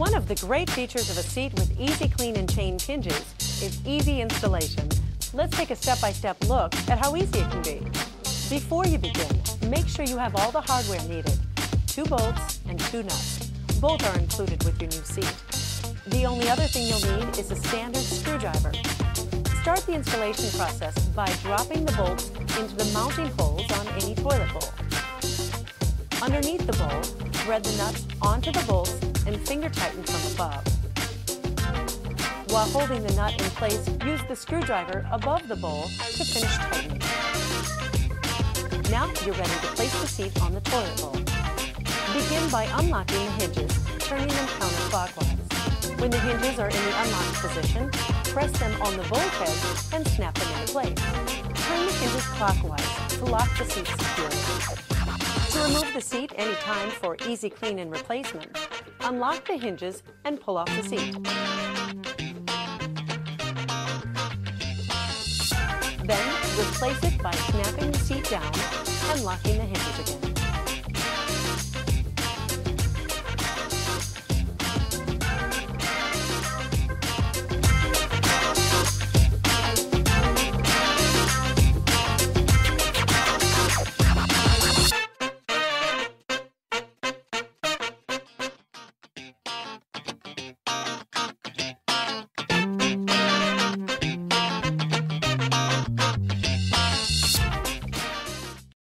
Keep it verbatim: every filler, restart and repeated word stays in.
One of the great features of a seat with easy clean and change hinges is easy installation. Let's take a step-by-step look at how easy it can be. Before you begin, make sure you have all the hardware needed. Two bolts and two nuts. Both are included with your new seat. The only other thing you'll need is a standard screwdriver. Start the installation process by dropping the bolts into the mounting holes on any toilet bowl. Underneath the bowl, thread the nuts onto the bolts and finger tighten from above. While holding the nut in place, use the screwdriver above the bowl to finish tightening. Now you're ready to place the seat on the toilet bowl. Begin by unlocking the hinges, turning them counterclockwise. When the hinges are in the unlocked position, press them on the bolt head and snap them into place. Turn the hinges clockwise to lock the seat securely. To remove the seat anytime for easy clean and replacement, unlock the hinges and pull off the seat. Then replace it by snapping the seat down and locking the hinges again.